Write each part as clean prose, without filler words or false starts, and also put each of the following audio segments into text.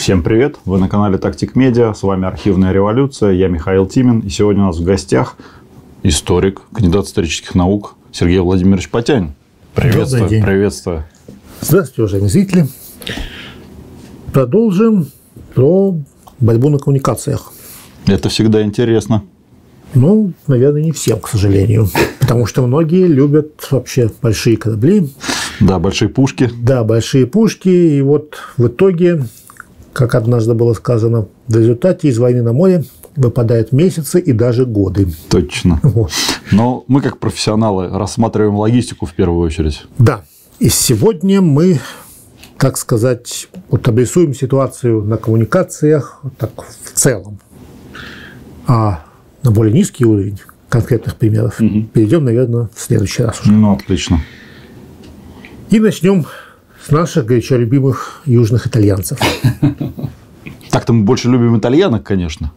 Всем привет! Вы на канале Тактик Медиа. С вами Архивная революция. Я Михаил Тимин. И сегодня у нас в гостях историк, кандидат исторических наук Сергей Владимирович Потянин. Приветствую. Приветствую. Здравствуйте, уважаемые зрители. Продолжим про борьбу на коммуникациях. Это всегда интересно. Ну, наверное, не всем, к сожалению. Потому что многие любят вообще большие корабли. Да, большие пушки. Да, большие пушки. И вот в итоге, как однажды было сказано, в результате из войны на море выпадают месяцы и даже годы. Точно. Вот. Но мы, как профессионалы, рассматриваем логистику в первую очередь. Да. И сегодня мы, так сказать, вот обрисуем ситуацию на коммуникациях так, в целом. А на более низкий уровень конкретных примеров перейдем, наверное, в следующий раз уже. Ну, отлично. И начнем с наших горячо любимых южных итальянцев. Так-то мы больше любим итальянок, конечно.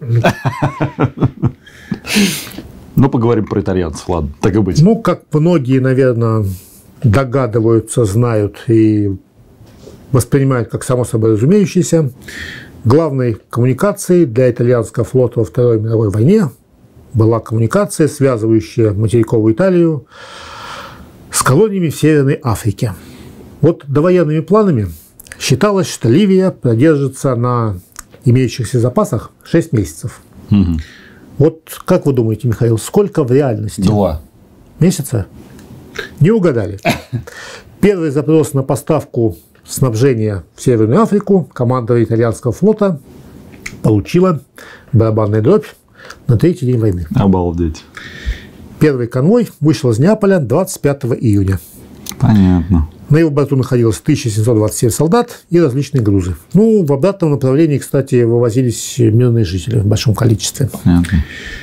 Но поговорим про итальянцев, ладно, так и быть. Ну, как многие, наверное, догадываются, знают и воспринимают как само собой разумеющееся, главной коммуникацией для итальянского флота во Второй мировой войне была коммуникация, связывающая материковую Италию с колониями в Северной Африке. Вот довоенными планами считалось, что Ливия продержится на имеющихся запасах 6 месяцев. Угу. Вот как вы думаете, Михаил, сколько в реальности? 2 месяца? Не угадали. Первый запрос на поставку снабжения в Северную Африку команда итальянского флота получила барабанная дробь на третий день войны. Обалдеть. Первый конвой вышел из Неаполя 25 июня. Понятно. На его борту находилось 1727 солдат и различные грузы. Ну, в обратном направлении, кстати, вывозились мирные жители в большом количестве. Понятно.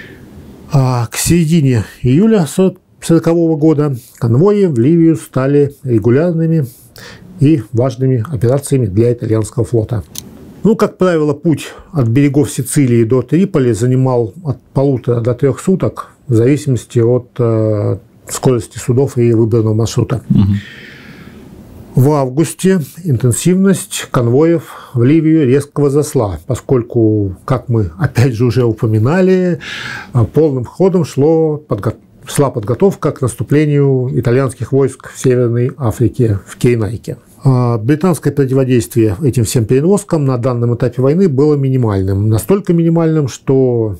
А к середине июля 1940 года конвои в Ливию стали регулярными и важными операциями для итальянского флота. Ну, как правило, путь от берегов Сицилии до Триполи занимал от 1,5 до 3 суток, в зависимости от скорости судов и выбранного маршрута. Угу. В августе интенсивность конвоев в Ливию резко возросла, поскольку, как мы опять же уже упоминали, полным ходом шла подготовка к наступлению итальянских войск в Северной Африке, в Киренайке. Британское противодействие этим всем перевозкам на данном этапе войны было минимальным. Настолько минимальным, что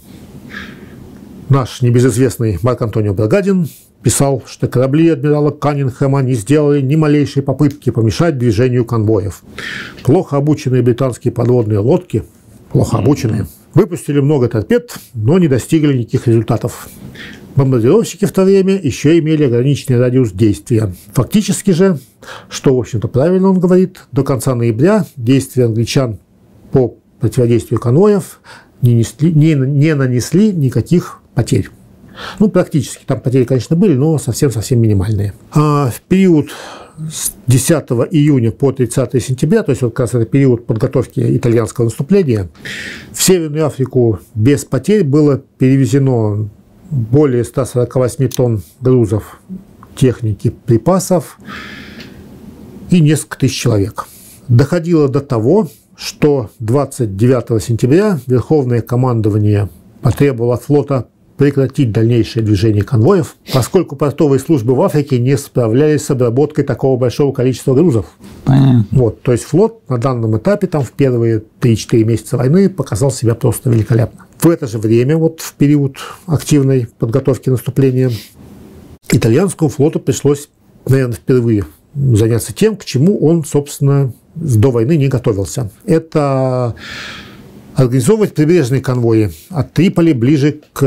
наш небезызвестный Марк Антонио Брагадин писал, что корабли адмирала Каннингхэма не сделали ни малейшей попытки помешать движению конвоев. Плохо обученные британские подводные лодки, выпустили много торпед, но не достигли никаких результатов. Бомбардировщики в то время еще имели ограниченный радиус действия. Фактически же, что, в общем-то, правильно он говорит, до конца ноября действия англичан по противодействию конвоев не нанесли никаких потерь. Ну, практически. Там потери, конечно, были, но совсем-совсем минимальные. А в период с 10 июня по 30 сентября, то есть вот как раз это период подготовки итальянского наступления, в Северную Африку без потерь было перевезено более 148 тонн грузов, техники, припасов и несколько тысяч человек. Доходило до того, что 29 сентября Верховное командование потребовало от флота прекратить дальнейшее движение конвоев, поскольку портовые службы в Африке не справлялись с обработкой такого большого количества грузов. Понятно. Вот, то есть флот на данном этапе, там, в первые 3-4 месяца войны показал себя просто великолепно. В это же время, вот в период активной подготовки наступления, итальянскому флоту пришлось, наверное, впервые заняться тем, к чему он, собственно, до войны не готовился. Это организовывать прибрежные конвои от Триполи ближе к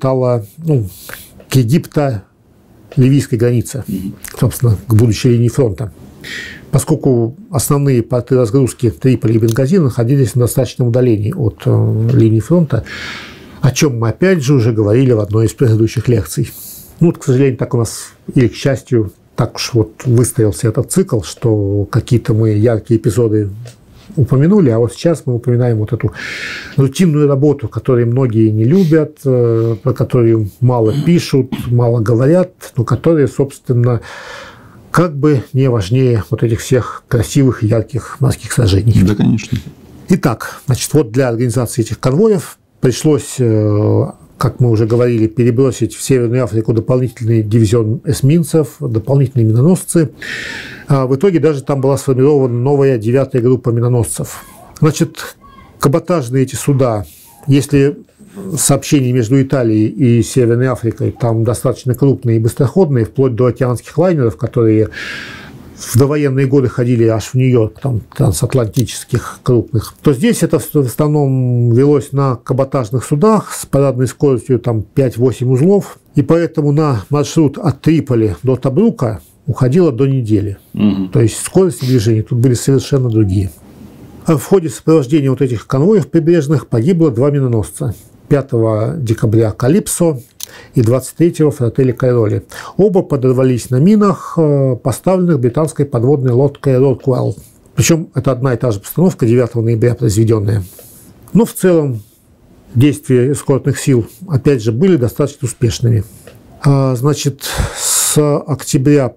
Египто-ливийской границе, собственно, к будущей линии фронта. Поскольку основные порты разгрузки Триполи и Бенгази находились на достаточном удалении от линии фронта, о чем мы опять же уже говорили в одной из предыдущих лекций. Ну, к сожалению, так у нас, или к счастью, так уж вот выстроился этот цикл, что какие-то мы яркие эпизоды упомянули, а вот сейчас мы упоминаем вот эту рутинную работу, которую многие не любят, про которую мало пишут, мало говорят, но которая, собственно, как бы не важнее вот этих всех красивых и ярких морских сражений. Да, конечно. Итак, значит, вот для организации этих конвоев пришлось, как мы уже говорили, перебросить в Северную Африку дополнительный дивизион эсминцев, дополнительные миноносцы. В итоге даже там была сформирована новая 9-я группа миноносцев. Значит, каботажные эти суда, если сообщения между Италией и Северной Африкой там достаточно крупные и быстроходные, вплоть до океанских лайнеров, которые в довоенные годы ходили аж в Нью-Йорк, там, трансатлантических крупных, то здесь это в основном велось на каботажных судах с парадной скоростью там 5-8 узлов, и поэтому на маршрут от Триполи до Тобрука уходило до недели. То есть скорости движения тут были совершенно другие. А в ходе сопровождения вот этих конвоев прибрежных погибло 2 миноносца. 5 декабря «Калипсо» и 23-го «Фрателли Кайроли». Оба подорвались на минах, поставленных британской подводной лодкой «Роквелл». Причем это одна и та же постановка, 9 ноября произведенная. Но в целом действия эскортных сил, опять же, были достаточно успешными. Значит, с октября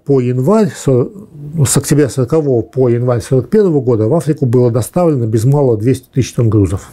40 по январь 41 года в Африку было доставлено без малого 200 тысяч тонн грузов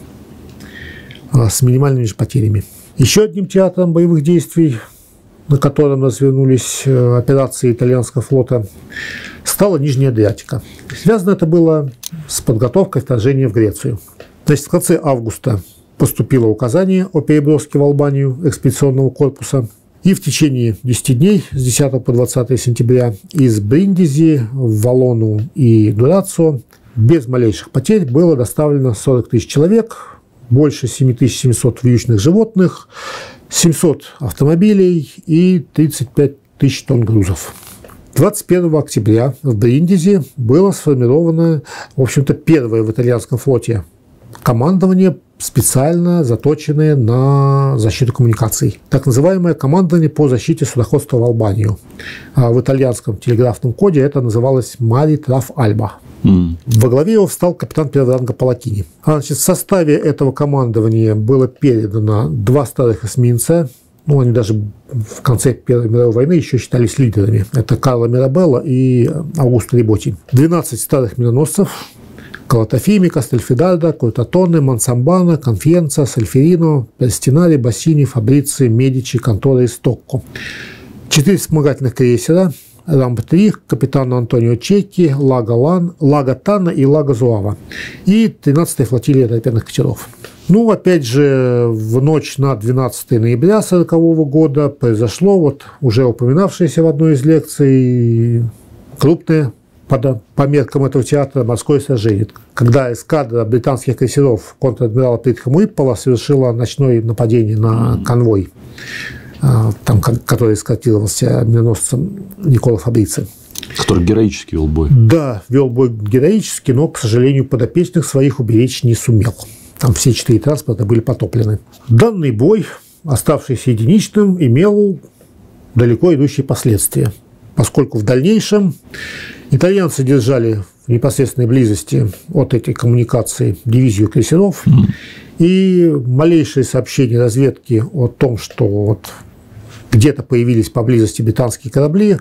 с минимальными же потерями. Еще одним театром боевых действий, на котором развернулись операции итальянского флота, стала Нижняя Адриатика. Связано это было с подготовкой вторжения в Грецию. Значит, в конце августа поступило указание о переброске в Албанию экспедиционного корпуса. И в течение 10 дней, с 10 по 20 сентября, из Бриндизи в Валону и Дурацио без малейших потерь было доставлено 40 тысяч человек, больше 7700 вьючных животных, 700 автомобилей и 35 тысяч тонн грузов. 21 октября в Бриндизи было сформировано, в общем-то, первое в итальянском флоте командование, специально заточенное на защиту коммуникаций. Так называемое командование по защите судоходства в Албанию. В итальянском телеграфном коде это называлось «Мари Траф Альба». Во главе его встал капитан первого ранга Палакини. Значит, в составе этого командования было передано 2 старых эсминца. Они даже в конце Первой мировой войны еще считались лидерами. Это Карло Мирабелло и Аугусто Риботти. 12 старых миноносцев: Калатафими, Кастельфидальдо, Кортатоне, Мансамбана, Конфьенца, Сальферино, Перстинари, Бассини, Фабрици, Медичи, Контора и Стокко. 4 вспомогательных крейсера: Рамб-3, капитана Антонио Чекки, Лага Тана и Лага Зуава. И 13-я флотилия торпедных катеров. Опять же, в ночь на 12 ноября 1940 года произошло уже упоминавшееся в одной из лекций крупное, по меркам этого театра, морское сражение, когда эскадра британских крейсеров контр-адмирала Притхэма Уиппола совершила ночное нападение на конвой, который эскортировался миноносцем Никола Фабрици. Который героически вел бой. Да, вел бой героически, но, к сожалению, подопечных своих уберечь не сумел. Там все 4 транспорта были потоплены. Данный бой, оставшийся единичным, имел далеко идущие последствия, поскольку в дальнейшем итальянцы держали в непосредственной близости от этой коммуникации дивизию крейсеров, и малейшие сообщения разведки о том, что где-то появились поблизости британские корабли,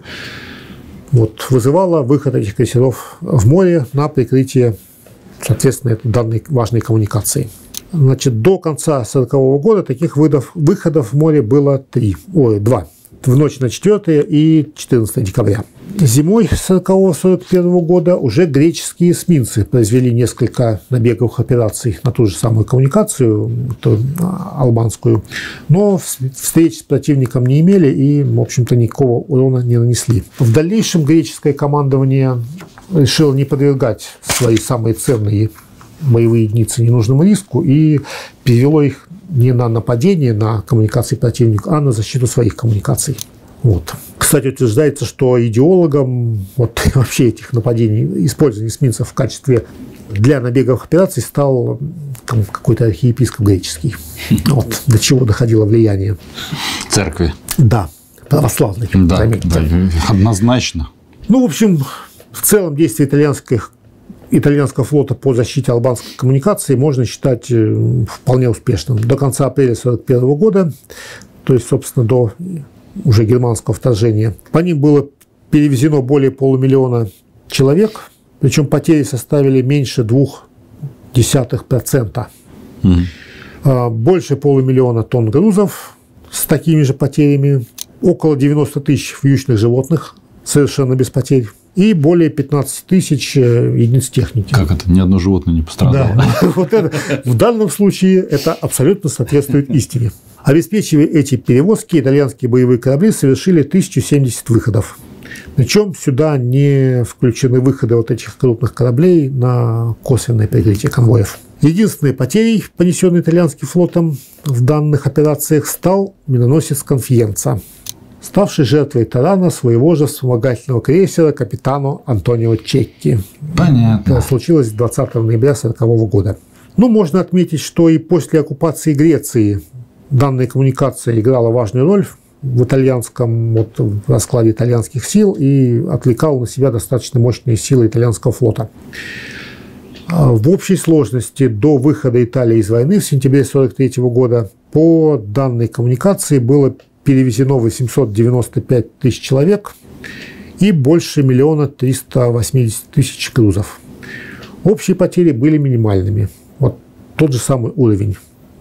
вызывало выход этих крейсеров в море на прикрытие, соответственно, данной важной коммуникации. Значит, до конца 1940 года таких выходов в море было 2. В ночь на 4 и 14 декабря. Зимой 1940-1941 года уже греческие эсминцы произвели несколько набеговых операций на ту же самую коммуникацию, албанскую, но встреч с противником не имели и, в общем-то, никакого урона не нанесли. В дальнейшем греческое командование решило не подвергать свои самые ценные боевые единицы ненужному риску и перевело их не на нападение на коммуникации противника, а на защиту своих коммуникаций. Кстати, утверждается, что идеологом вообще этих нападений, использования эсминцев в качестве для набеговых операций стал какой-то архиепископ греческий. До чего доходило влияние. Церкви. Да, православной. Да, однозначно. В общем, в целом действия итальянского флота по защите албанской коммуникации можно считать вполне успешным. До конца апреля 1941 года, то есть, собственно, до уже германского вторжения, по ним было перевезено более 500 000 человек, причем потери составили меньше 2 0,2%. Больше 500 000 тонн грузов с такими же потерями, около 90 тысяч вьючных животных совершенно без потерь и более 15 тысяч единиц техники. Как это? Ни одно животное не пострадало. Да. Вот это, в данном случае это абсолютно соответствует истине. Обеспечивая эти перевозки, итальянские боевые корабли совершили 1070 выходов. Причем сюда не включены выходы вот этих крупных кораблей на косвенное прикрытие конвоев. Единственной потерей, понесенной итальянским флотом в данных операциях, стал миноносец «Конфиенца», ставший жертвой тарана своего же вспомогательного крейсера капитану Антонио Чекки. Понятно. Это случилось 20 ноября 1940 года. Ну, можно отметить, что и после оккупации Греции данная коммуникация играла важную роль в итальянском в раскладе итальянских сил и отвлекала на себя достаточно мощные силы итальянского флота. В общей сложности до выхода Италии из войны в сентябре 1943 года по данной коммуникации было перевезено 895 тысяч человек и больше 1 380 000 грузов. Общие потери были минимальными. Вот тот же самый уровень.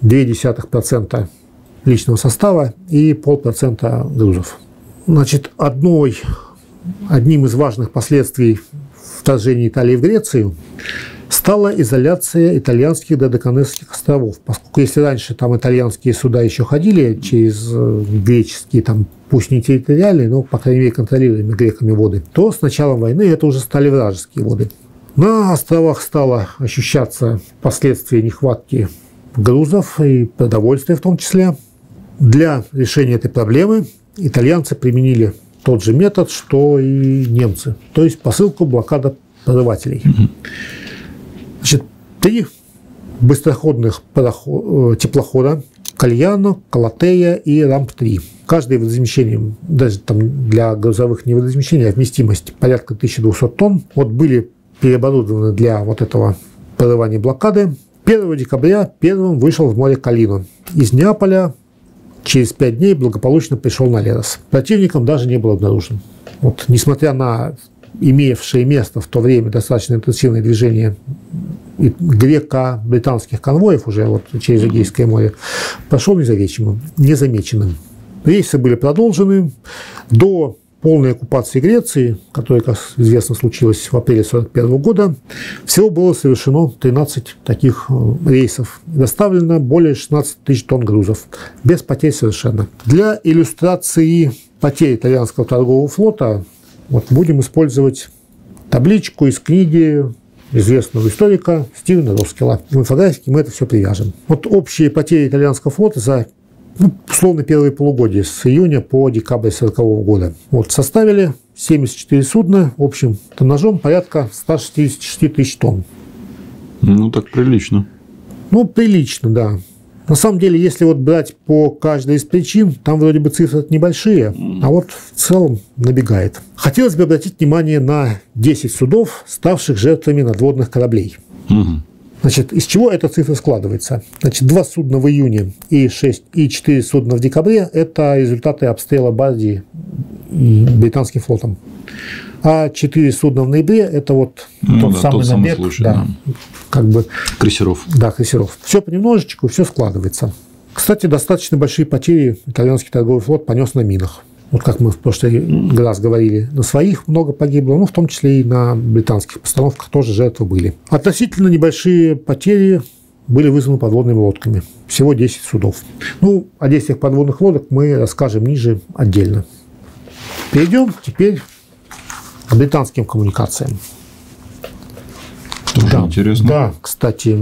0,2% личного состава и 0,5% грузов. Значит, одним из важных последствий вторжения Италии в Грецию стала изоляция итальянских Додеканесских островов. Поскольку если раньше там итальянские суда еще ходили через греческие, там, пусть не территориальные, но, по крайней мере, контролируемые греками воды, то с началом войны это уже стали вражеские воды. На островах стало ощущаться последствия нехватки грузов и продовольствия в том числе. Для решения этой проблемы итальянцы применили тот же метод, что и немцы, то есть посылку блокадопрорывателей. Значит, 3 быстроходных теплохода Кальяно, Калатея и Рамп-3. Каждый водозамещением, даже там для грузовых не водозамещения, а вместимость порядка 1200 тонн, вот были переоборудованы для вот этого прорывания блокады. 1 декабря первым вышел в море Калино. Из Неаполя через 5 дней благополучно пришел на Лерос. Противником даже не был обнаружен. Вот, несмотря на имевшие место в то время достаточно интенсивное движение греко-британских конвоев уже вот через Эгейское море, прошел незамеченным. Рейсы были продолжены до полной оккупации Греции, которая, как известно, случилась в апреле 1941 года. Всего было совершено 13 таких рейсов. Доставлено более 16 тысяч тонн грузов. Без потерь совершенно. Для иллюстрации потерь итальянского торгового флота вот будем использовать табличку из книги известного историка Стивена Роскела. В инфографике мы это все привяжем. Вот общие потери итальянского флота за условно первые полугодия с июня по декабрь 1940 года. Вот, составили 74 судна общим тоннажом порядка 166 тысяч тонн. Ну, так прилично. Ну, прилично, да. На самом деле, если вот брать по каждой из причин, там вроде бы цифры небольшие, а вот в целом набегает. Хотелось бы обратить внимание на 10 судов, ставших жертвами надводных кораблей. Значит, из чего эта цифра складывается? Значит, 2 судна в июне и 4 судна в декабре – это результаты обстрела Бардии британским флотом. А 4 судна в ноябре – это вот тот самый набег, случай, да. Как бы, крейсеров. Да, крейсеров. Все понемножечку, все складывается. Кстати, достаточно большие потери итальянский торговый флот понес на минах. Вот как мы в прошлый раз говорили, на своих много погибло, ну, в том числе и на британских постановках тоже жертвы были. Относительно небольшие потери были вызваны подводными лодками. Всего 10 судов. Ну, о действиях подводных лодок мы расскажем ниже отдельно. Перейдем теперь к британским коммуникациям. Тоже интересно. Да, кстати,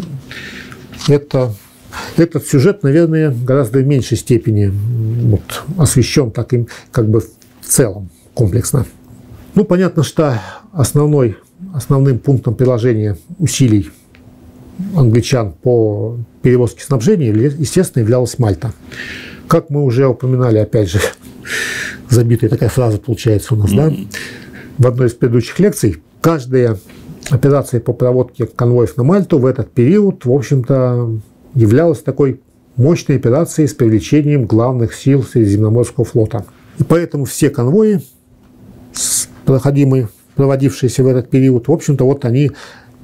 этот сюжет, наверное, гораздо в меньшей степени вот, освещен так им как бы в целом комплексно. Ну, понятно, что основным пунктом приложения усилий англичан по перевозке снабжения, естественно, являлась Мальта. Как мы уже упоминали, опять же, забитая такая фраза получается у нас, да, в одной из предыдущих лекций, каждая операция по проводке конвоев на Мальту в этот период, в общем-то, являлась такой мощной операцией с привлечением главных сил Средиземноморского флота. И поэтому все конвои, проводившиеся в этот период, в общем-то, вот они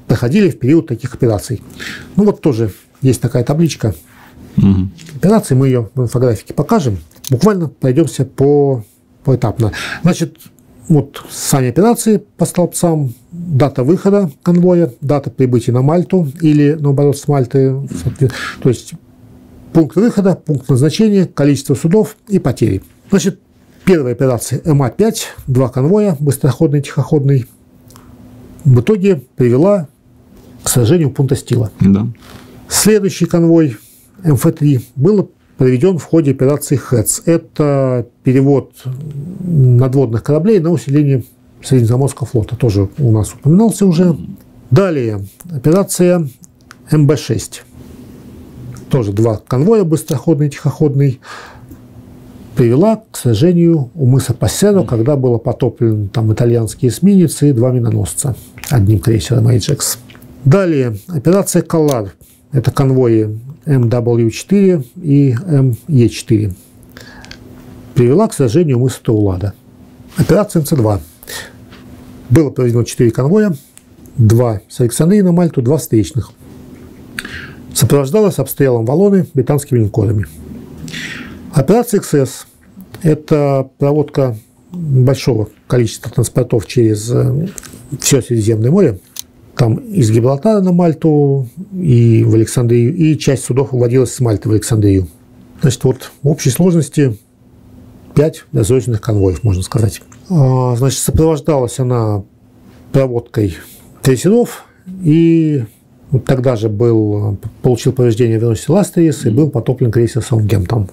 проходили в период таких операций. Ну вот тоже есть такая табличка операций, мы ее в инфографике покажем. Буквально пройдемся поэтапно. Значит, вот сами операции по столбцам, дата выхода конвоя, дата прибытия на Мальту или, наоборот, с Мальты, то есть пункт выхода, пункт назначения, количество судов и потери. Значит, первая операция МА-5, 2 конвоя, быстроходный, тихоходный, в итоге привела к сражению пункта Стила. Да. Следующий конвой МФ-3 был проведен в ходе операции ХЭЦ. Это перевод надводных кораблей на усиление Средиземноморского флота. Тоже у нас упоминался уже. Далее операция МБ-6. Тоже 2 конвоя, быстроходный и тихоходный, привела к сражению у мыса Пассеро, когда было потоплен там итальянские эсминцы и 2 миноносца одним крейсером Ajax. Далее операция Каллар. Это конвои МВ-4 и МЕ-4. Привела к сражению у мыса Таулада. Операция МЦ-2. Было проведено 4 конвоя, 2 с Александрии на Мальту, 2 встречных. Сопровождалась обстрелом Валлоны британскими линкорами. Операция XS – это проводка большого количества транспортов через все Средиземное море. Там из Гибралтара на Мальту и в Александрию, и часть судов уводилась с Мальты в Александрию. Значит, вот в общей сложности 5 досрочных конвоев, можно сказать. Значит, сопровождалась она проводкой крейсеров, и вот тогда же получил повреждение Велосити Ластерис и был потоплен крейсер Саутгемптон.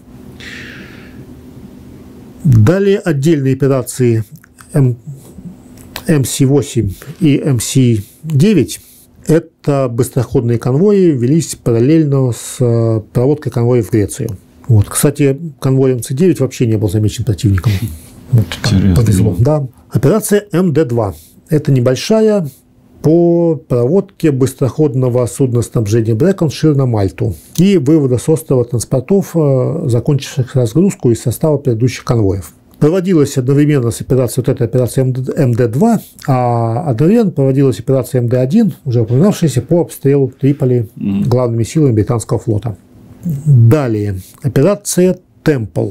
Далее отдельные операции МС-8 и МС-9. Это быстроходные конвои, велись параллельно с проводкой конвоев в Грецию. Вот. Кстати, конвой МС-9 вообще не был замечен противником. Вот, повезло. Да. Операция МД-2. Это небольшая по проводке быстроходного судноснабжения Брэконшир на Мальту и вывода с острова транспортов, закончивших разгрузку из состава предыдущих конвоев. Проводилась одновременно с операцией, вот эта операция МД-2, а одновременно проводилась операция МД-1, уже упоминавшаяся, по обстрелу Триполи главными силами британского флота. Далее, операция Темпл.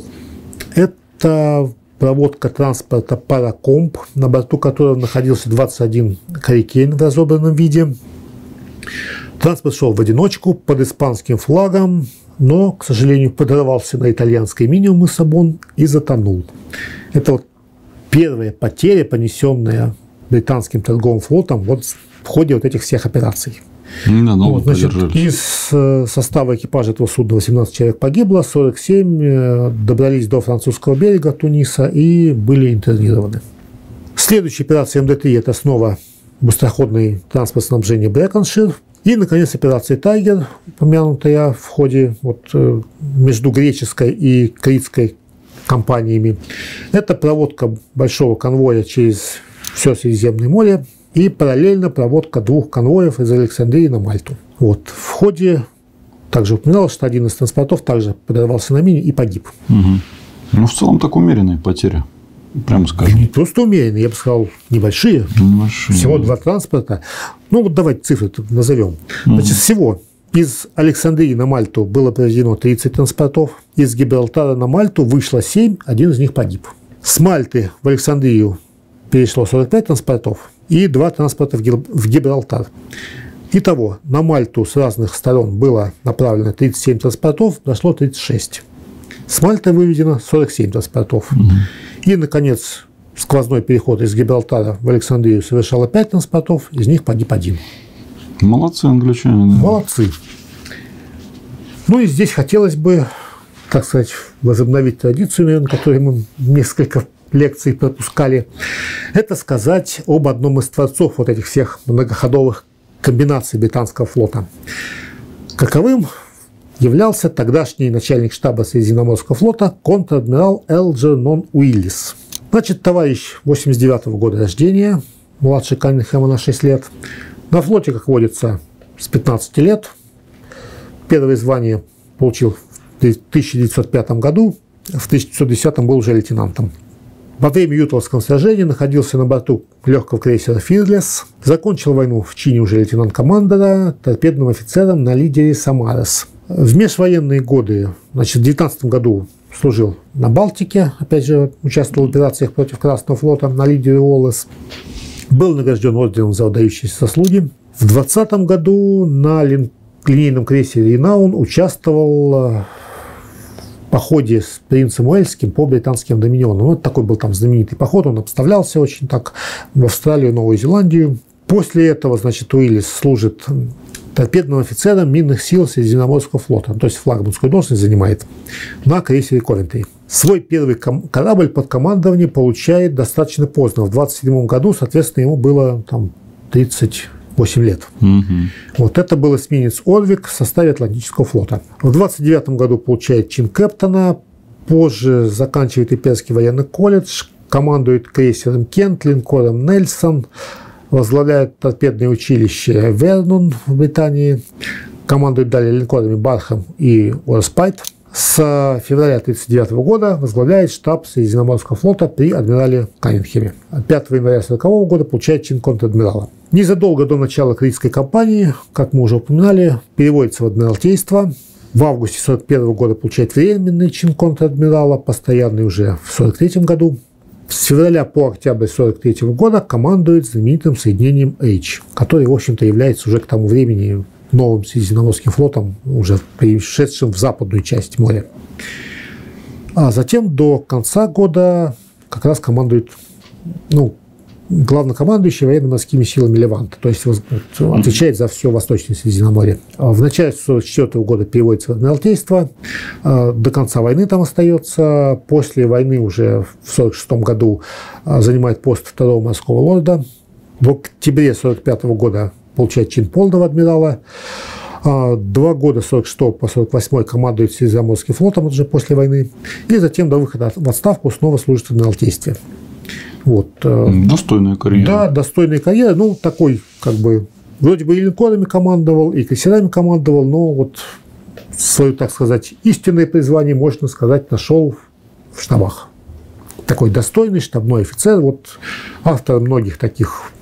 Это проводка транспорта Паракомп, на борту которого находился 21 Харрикейн в разобранном виде. Транспорт шел в одиночку под испанским флагом, но, к сожалению, подорвался на итальянской мине у мыса Бон и затонул. Это вот первая потеря, понесенная британским торговым флотом вот в ходе вот этих всех операций. Вот, значит, из состава экипажа этого судна 18 человек погибло, 47 добрались до французского берега Туниса и были интернированы. Следующая операция МД-3 – это снова быстроходный транспорт снабжения Брэконшир. И, наконец, операция «Тайгер», упомянутая в ходе между греческой и критской компаниями. Это проводка большого конвоя через все Средиземное море и параллельно проводка 2 конвоев из Александрии на Мальту. Вот. В ходе также упоминалось, что один из транспортов также подорвался на мине и погиб. Ну, в целом, так умеренные потери. Прямо скажем. Не просто умеренные, я бы сказал, небольшие. Всего 2 транспорта. Ну, вот давайте цифры назовем. Значит, всего из Александрии на Мальту было проведено 30 транспортов. Из Гибралтара на Мальту вышло 7, один из них погиб. С Мальты в Александрию перешло 45 транспортов и 2 транспорта в Гибралтар. Итого, на Мальту с разных сторон было направлено 37 транспортов, дошло 36. С Мальты выведено 47 транспортов. И, наконец, сквозной переход из Гибралтара в Александрию совершало 5 транспортов, из них погиб 1. Молодцы англичане. Да. Молодцы. Ну и здесь хотелось бы, так сказать, возобновить традицию, наверное, которую мы несколько лекций пропускали. Это сказать об одном из творцов вот этих всех многоходовых комбинаций британского флота. Каковым являлся тогдашний начальник штаба Средиземноморского флота контр-адмирал Элджернон Уиллис. Значит, товарищ 89-го года рождения, младше Каннингема на 6 лет. На флоте, как водится, с 15 лет. Первое звание получил в 1905 году, в 1910 был уже лейтенантом. Во время Ютовского сражения находился на борту легкого крейсера «Фирлес». Закончил войну в чине уже лейтенант-командора, торпедным офицером на лидере «Самарес». В межвоенные годы, значит, в 19 году служил на Балтике, опять же, участвовал в операциях против Красного флота на лидере «Олес». Был награжден орденом за выдающиеся заслуги. В 20 году на линейном крейсере «Ренаун» участвовал в походе с принцем Уэльским по британским доминионам. Вот такой был там знаменитый поход, он обставлялся очень так в Австралию, Новую Зеландию. После этого, значит, Уиллис служит торпедным офицером минных сил Средиземноморского флота, то есть флагманскую должность занимает на крейсере «Ковентри». Свой первый корабль под командование получает достаточно поздно. В 27 году, соответственно, ему было там 38 лет. Вот это был эсминец «Орвик» в составе Атлантического флота. В 29 году получает чин кэптона, позже заканчивает Имперский военный колледж, командует крейсером «Кент», линкором «Нельсон», возглавляет торпедное училище «Вернон» в Британии, командует далее линкорами «Бархам» и «Уорспайт». С февраля 1939 года возглавляет штаб Средиземноморского флота при адмирале Каннингеме. 5 января 1940 года получает чин контр-адмирала. Незадолго до начала критической кампании, как мы уже упоминали, переводится в адмиралтейство. В августе 1941 года получает временный чин контр-адмирала, постоянный уже в 1943 году. С февраля по октябрь 1943 года командует знаменитым соединением H, который, в общем-то, является уже к тому времени новым Средиземноморским флотом, уже перешедшим в западную часть моря. А затем до конца года как раз командует, главнокомандующий военно-морскими силами Леванта, то есть отвечает за все Восточное Средиземноморье. В начале 1944 года переводится в адмиралтейство, до конца войны там остается. После войны уже в 1946 году занимает пост второго морского лорда. В октябре 1945 года получает чин полного адмирала. 2 года с 46 по 48 командует Средиземноморским флотом уже после войны. И затем до выхода в отставку снова служит в адмиралтействе. Вот. Достойная карьера. Да, достойная карьера. Такой, вроде бы и линкорами командовал, и крейсерами командовал, но вот свое, так сказать, истинное призвание, можно сказать, нашел в штабах. Такой достойный штабной офицер, вот автор многих таких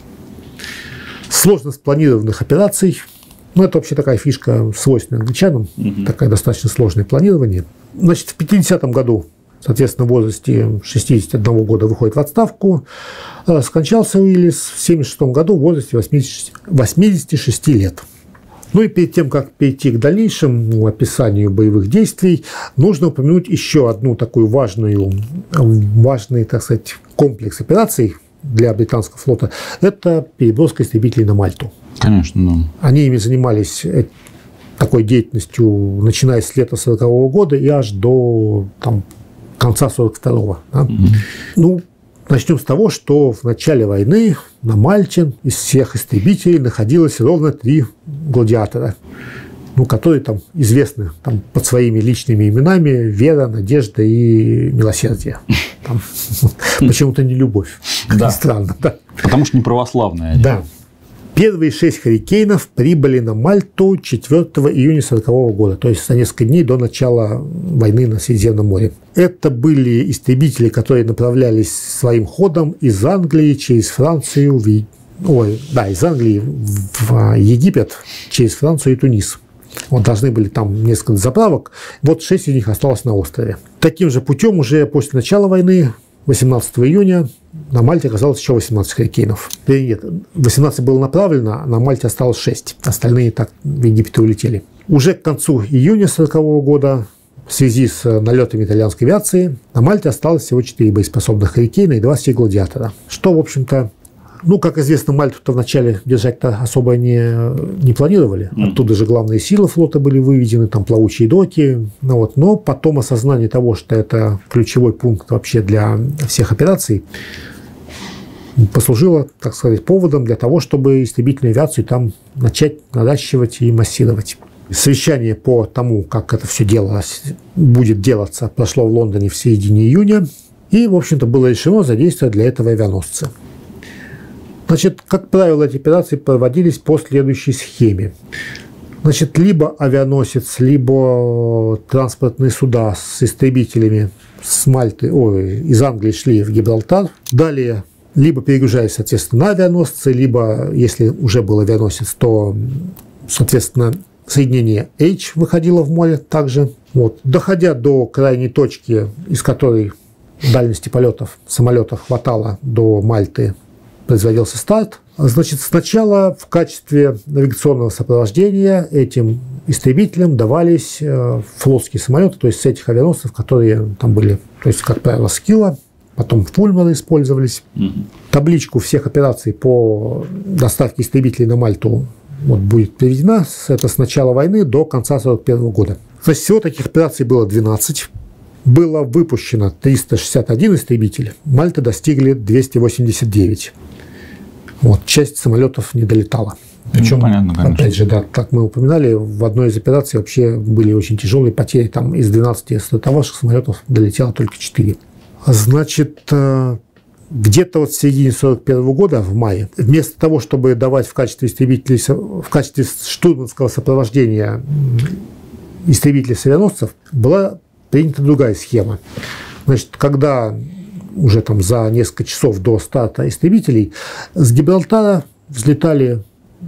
сложно спланированных операций. Это вообще такая фишка, свойственная англичанам, такое достаточно сложное планирование. Значит, в 50-м году, соответственно, в возрасте 61 года выходит в отставку. Скончался Уиллис в 1976 году в возрасте 86 лет. И перед тем, как перейти к дальнейшему описанию боевых действий, нужно упомянуть еще одну такую важный, так сказать, комплекс операций для британского флота. Это переброска истребителей на Мальту. Конечно, да. Они ими занимались такой деятельностью, начиная с лета 1940 года и аж до конца 1942. Да? Начнем с того, что в начале войны на Мальте из всех истребителей находилось ровно 3 гладиатора, которые известны под своими личными именами: Вера, Надежда и Милосердие. Почему-то не любовь. Да. Странно, да. Потому что не православные. Да. Первые 6 «Харрикейнов» прибыли на Мальту 4 июня 1940 года, то есть за несколько дней до начала войны на Средиземном море. Это были истребители, которые направлялись своим ходом из Англии через Францию из Англии в Египет, через Францию и Тунис. Должны были там несколько заправок. 6 из них осталось на острове. Таким же путем уже после начала войны, 18 июня, на Мальте оказалось еще 18 «Харрикейнов». Нет, 18 было направлено, а на Мальте осталось 6. Остальные так в Египет улетели. Уже к концу июня 1940 года, в связи с налетами итальянской авиации, на Мальте осталось всего 4 боеспособных «Харрикейна» и 2 «Сигл-гладиатора». Что, в общем-то, как известно, Мальту-то вначале держать-то особо не планировали. Оттуда же главные силы флота были выведены, плавучие доки. Но потом осознание того, что это ключевой пункт вообще для всех операций, послужило, так сказать, поводом для того, чтобы истребительную авиацию там начать наращивать и массировать. Совещание по тому, как это все будет делаться, прошло в Лондоне в середине июня. И, в общем-то, было решено задействовать для этого авианосцы. Значит, как правило, эти операции проводились по следующей схеме. Значит, либо авианосец, либо транспортные суда с истребителями с Мальты, из Англии шли в Гибралтар. Далее либо перегружались, соответственно, на авианосцы, либо, если уже был авианосец, то, соответственно, соединение H выходило в море также. Вот. Доходя до крайней точки, из которой дальности полетов самолетов хватало до Мальты, производился старт. Значит, сначала в качестве навигационного сопровождения этим истребителям давались флотские самолеты, то есть с этих авианосцев, которые там были, то есть, как правило, Скилла, потом Фульмары использовались. Табличку всех операций по доставке истребителей на Мальту будет приведена. Это с начала войны до конца 1941 года. Значит, всего таких операций было 12. Было выпущено 361 истребитель. Мальты достигли 289. Вот, часть самолетов не долетала. Причем, понятно, опять же, да, как мы упоминали, в одной из операций вообще были очень тяжелые потери. Там из 12 стартовавших самолетов долетело только 4. Значит, где-то вот в середине 1941 года, в мае, вместо того, чтобы давать в качестве истребителей, в качестве штурманского сопровождения истребителей с авианосцев, была принята другая схема. Значит, когда уже там за несколько часов до старта истребителей с Гибралтара взлетали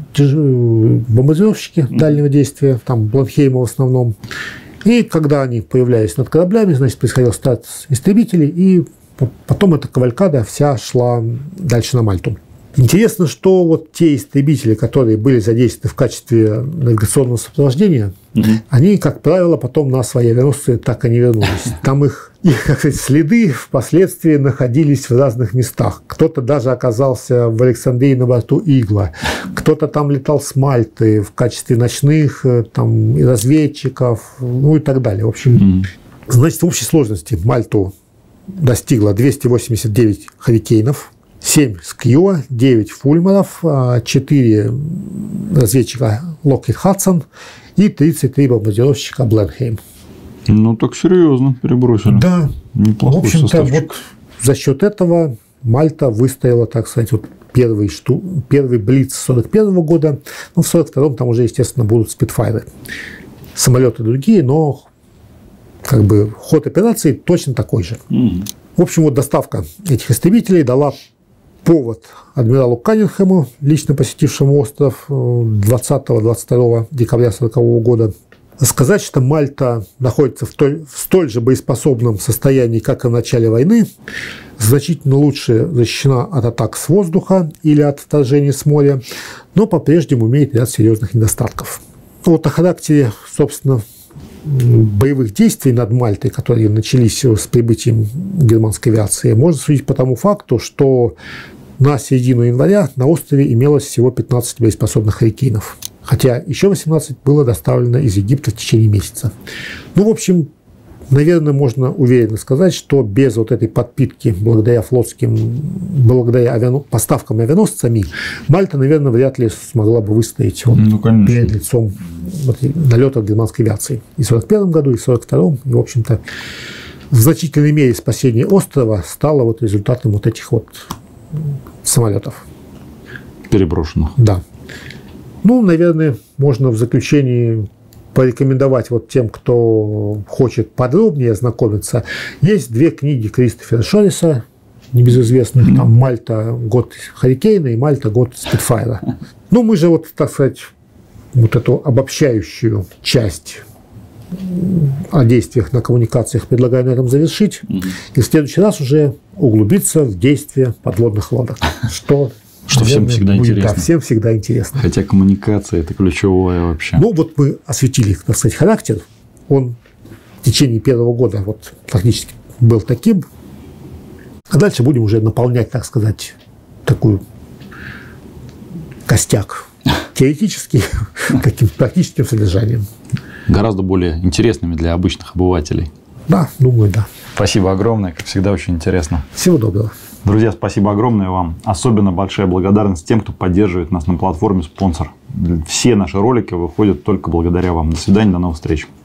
бомбардировщики дальнего действия, там Бланхейма в основном. И когда они появлялись над кораблями, значит, происходил старт истребителей, и потом эта кавалькада вся шла дальше на Мальту. Интересно, что вот те истребители, которые были задействованы в качестве навигационного сопровождения, они, как правило, потом на свои авианосцы так и не вернулись. Там их как сказать, следы впоследствии находились в разных местах. Кто-то даже оказался в Александрии на борту Игла, кто-то там летал с Мальты в качестве ночных там, и разведчиков, ну и так далее. В общем, значит, в общей сложности Мальту достигло 289 «Харрикейнов», 7 Скьюа, 9 Фульмаров, 4 разведчика Локхид Хадсон и 33 бомбардировщика Бленхейм. Ну, так серьезно перебросили. Да. Неплохой в общем-то, составчик. вот за счет этого Мальта выстояла, так сказать, вот первый блиц 1941 года. Ну, в 1942 там уже, естественно, будут спидфайры. Самолеты другие, но как бы ход операции точно такой же. В общем, вот доставка этих истребителей дала повод адмиралу Каннингему, лично посетившему остров 20-22 декабря 1940 года, сказать, что Мальта находится в столь же боеспособном состоянии, как и в начале войны, значительно лучше защищена от атак с воздуха или от вторжения с моря, но по-прежнему имеет ряд серьезных недостатков. Вот о характере, собственно, боевых действий над Мальтой, которые начались с прибытием германской авиации, можно судить по тому факту, что на середину января на острове имелось всего 15 боеспособных «Харрикейнов», хотя еще 18 было доставлено из Египта в течение месяца. Ну, в общем, наверное, можно уверенно сказать, что без вот этой подпитки, благодаря поставкам авианосцами, Мальта, наверное, вряд ли смогла бы выстоять перед лицом налетов германской авиации. И в 1941 году, и в 1942, и, в общем-то, в значительной мере спасение острова стало вот результатом вот этих вот самолетов. Переброшенных. Да. Ну, наверное, можно в заключении порекомендовать вот тем, кто хочет подробнее ознакомиться. Есть 2 книги Кристофера Шорриса, небезызвестных, там «Мальта. Год Харрикейна» и «Мальта. Год Спитфайра». Ну, мы же, вот, так сказать, вот эту обобщающую часть о действиях на коммуникациях предлагаю на этом завершить. И в следующий раз уже углубиться в действия подводных лодок, что всем всегда интересно. Да, всем всегда интересно. Хотя коммуникация – это ключевое вообще. Ну, вот мы осветили, так сказать, характер. Он в течение первого года вот фактически был таким. А дальше будем уже наполнять, так сказать, такую костяк теоретически каким-то практическим содержанием. Гораздо более интересными для обычных обывателей. Да, думаю, да. Спасибо огромное, как всегда, очень интересно. Всего доброго. Друзья, спасибо огромное вам. Особенно большая благодарность тем, кто поддерживает нас на платформе «Спонсор». Все наши ролики выходят только благодаря вам. До свидания, до новых встреч.